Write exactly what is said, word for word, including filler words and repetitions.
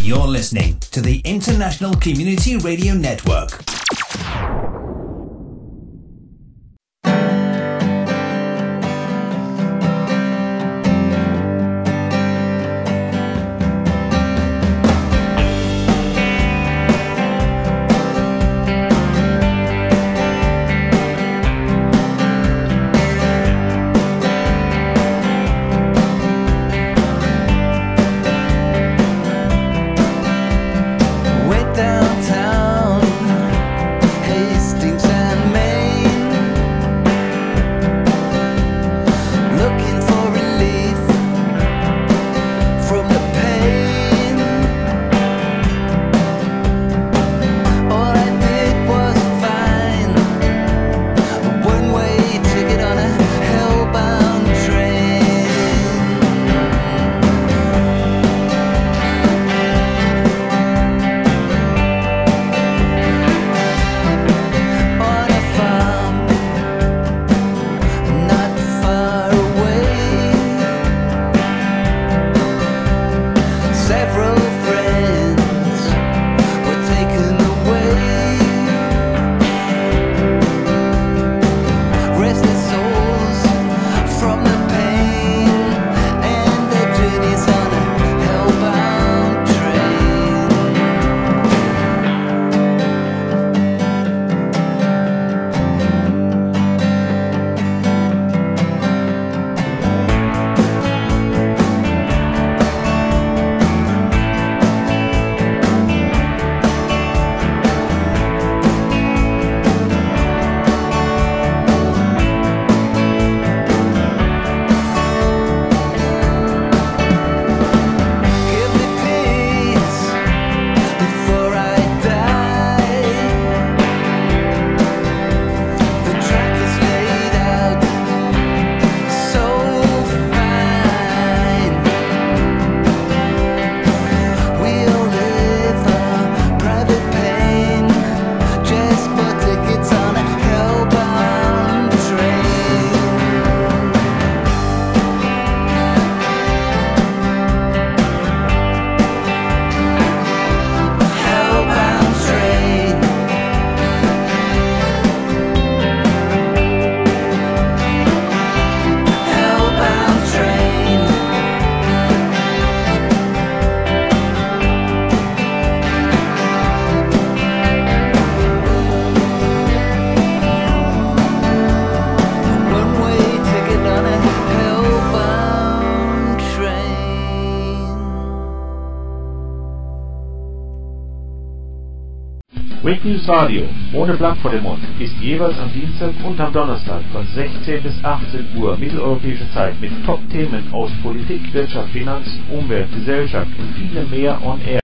You're listening to the International Community Radio Network. Breaknews Radio, ohne Blatt vor dem Mund, ist jeweils am Dienstag und am Donnerstag von sechzehn bis achtzehn Uhr mitteleuropäische Zeit mit Top-Themen aus Politik, Wirtschaft, Finanzen, Umwelt, Gesellschaft und vielem mehr on air.